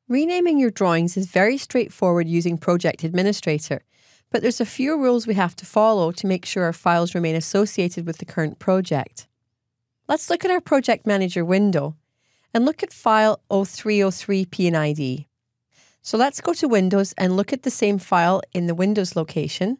Renaming your drawings is very straightforward using Project Administrator, but there's a few rules we have to follow to make sure our files remain associated with the current project. Let's look at our Project Manager window and look at file 0303 P&ID. So let's go to Windows and look at the same file in the Windows location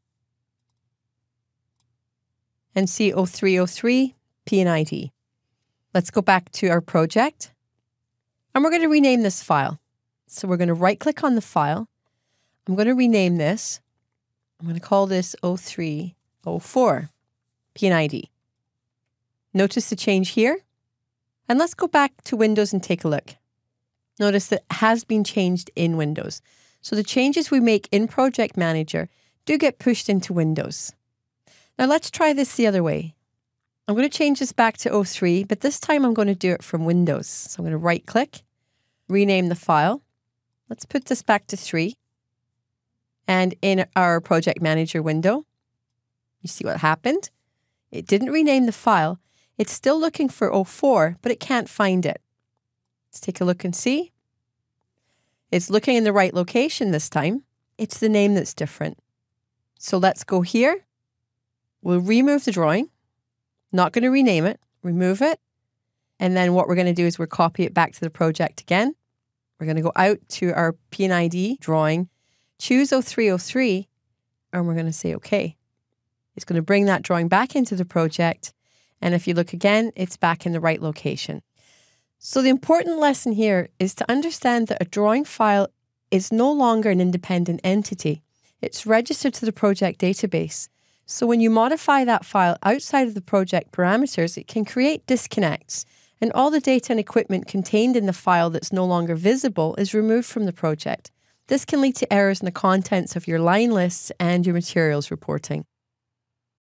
and see 0303 P&ID. Let's go back to our project and we're going to rename this file. So we're going to right-click on the file. I'm going to rename this. I'm going to call this 0304 P&ID. Notice the change here. And let's go back to Windows and take a look. Notice that it has been changed in Windows. So the changes we make in Project Manager do get pushed into Windows. Now let's try this the other way. I'm going to change this back to 03, but this time I'm going to do it from Windows. So I'm going to right-click, rename the file. Let's put this back to 3. And in our Project Manager window, you see what happened? It didn't rename the file. It's still looking for 04, but it can't find it. Let's take a look and see. It's looking in the right location this time. It's the name that's different. So let's go here. We'll remove the drawing. Not going to rename it. Remove it. And then what we're going to do is we'll copy it back to the project again. We're going to go out to our P&ID drawing, choose 0303, and we're going to say OK. It's going to bring that drawing back into the project. And if you look again, it's back in the right location. So the important lesson here is to understand that a drawing file is no longer an independent entity. It's registered to the project database. So when you modify that file outside of the project parameters, it can create disconnects, and all the data and equipment contained in the file that's no longer visible is removed from the project. This can lead to errors in the contents of your line lists and your materials reporting.